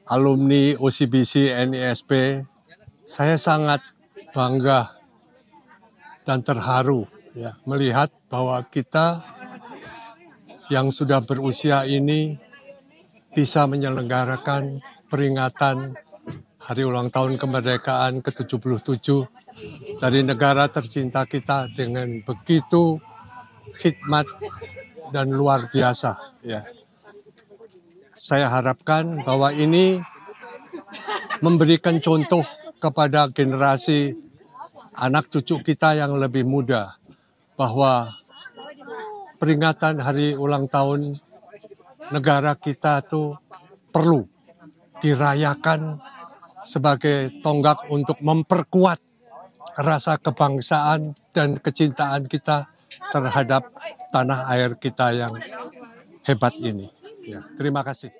alumni OCBC NISP, saya sangat bangga dan terharu ya, melihat bahwa kita yang sudah berusia ini bisa menyelenggarakan peringatan Hari Ulang Tahun Kemerdekaan ke-77 dari negara tercinta kita dengan begitu khidmat dan luar biasa. Ya. Saya harapkan bahwa ini memberikan contoh kepada generasi anak cucu kita yang lebih muda, bahwa peringatan Hari Ulang Tahun negara kita itu perlu dirayakan sebagai tonggak untuk memperkuat rasa kebangsaan dan kecintaan kita terhadap tanah air kita yang hebat ini. Ya, terima kasih.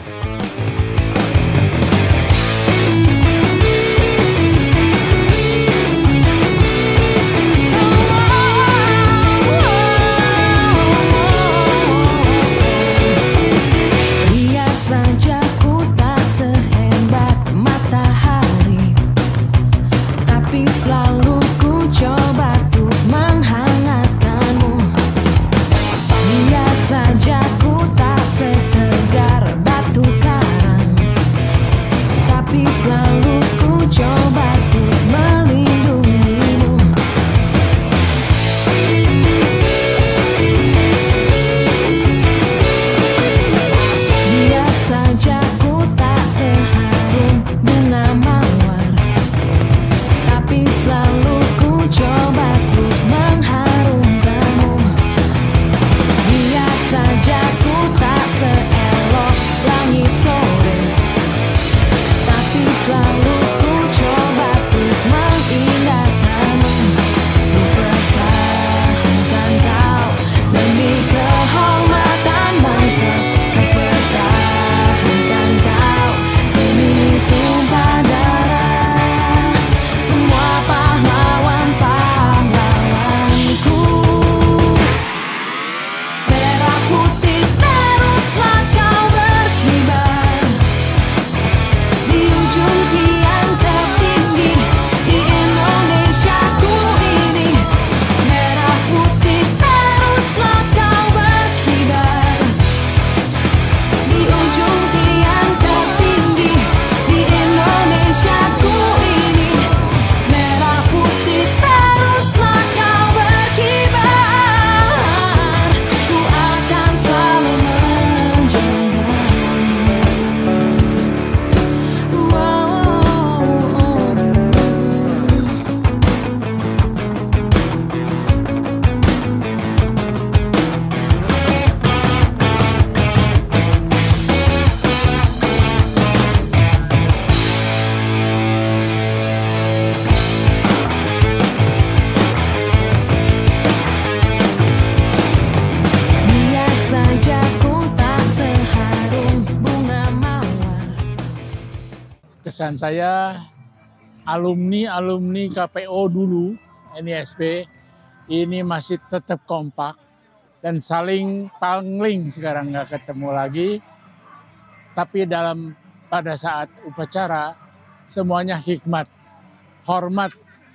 Kesan saya, alumni KPO dulu, NISP, ini masih tetap kompak dan saling pangling, sekarang nggak ketemu lagi. Tapi pada saat upacara, semuanya hikmat, hormat,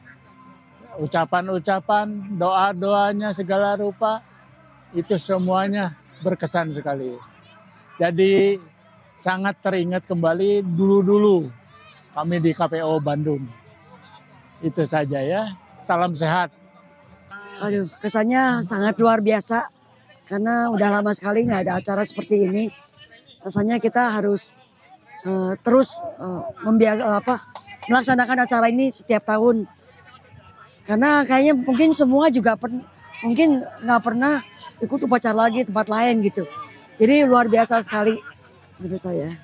ucapan-ucapan, doa-doanya segala rupa, itu semuanya berkesan sekali. Jadi sangat teringat kembali dulu-dulu kami di KPO Bandung. Itu saja ya. Salam sehat. Aduh, kesannya sangat luar biasa. Karena udah lama sekali nggak ada acara seperti ini. Rasanya kita harus terus melaksanakan acara ini setiap tahun. Karena kayaknya mungkin semua juga mungkin nggak pernah ikut upacara lagi tempat lain gitu. Jadi luar biasa sekali menurut saya.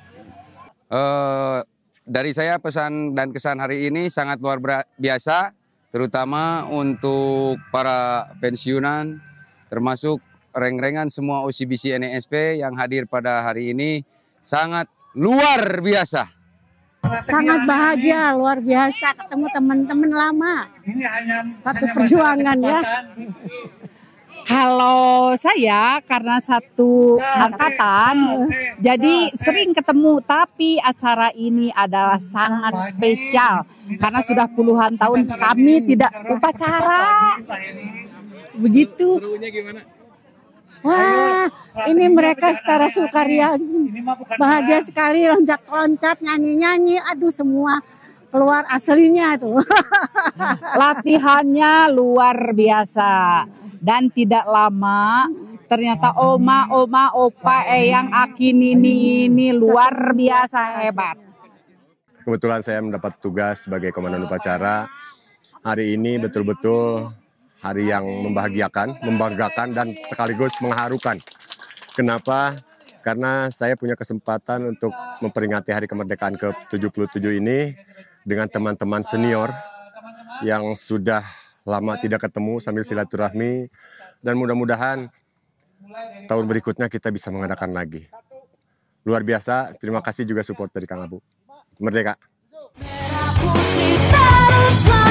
Dari saya pesan dan kesan hari ini sangat luar biasa, terutama untuk para pensiunan, termasuk reng-rengan semua OCBC NISP yang hadir pada hari ini, sangat luar biasa. Sangat bahagia, luar biasa ketemu teman-teman lama. Ini hanya satu perjuangan ya. Kalau saya karena satu angkatan, jadi sering ketemu. Tapi acara ini adalah sangat spesial karena sudah puluhan tahun kami tidak upacara. Begitu. Serunya gimana? Wah, ini mereka secara sukaria bahagia sekali, loncat-loncat, nyanyi-nyanyi, aduh semua keluar aslinya tuh. Latihannya luar biasa dan tidak lama. Ternyata oma, opa, eyang, akin ini luar biasa hebat. Kebetulan saya mendapat tugas sebagai komandan upacara. Hari ini betul-betul hari yang membahagiakan, membanggakan, dan sekaligus mengharukan. Kenapa? Karena saya punya kesempatan untuk memperingati Hari Kemerdekaan ke-77 ini dengan teman-teman senior yang sudah lama tidak ketemu sambil silaturahmi, dan mudah-mudahan tahun berikutnya kita bisa mengadakan lagi. Luar biasa, terima kasih juga support dari Kang Abu. Merdeka! Merah putih terus